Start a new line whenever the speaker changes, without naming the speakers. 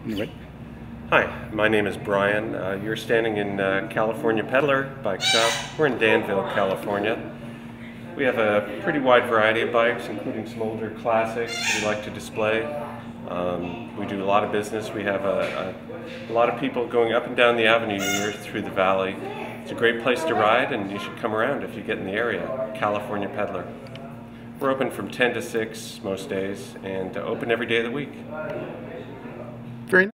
Anyway.
Hi, my name is Brian. You're standing in California Peddler Bike Shop. We're in Danville, California. We have a pretty wide variety of bikes, including some older classics we like to display. We do a lot of business. We have a lot of people going up and down the avenue here through the valley. It's a great place to ride, and you should come around if you get in the area. California Peddler. We're open from 10 to 6 most days, and open every day of the week.
Very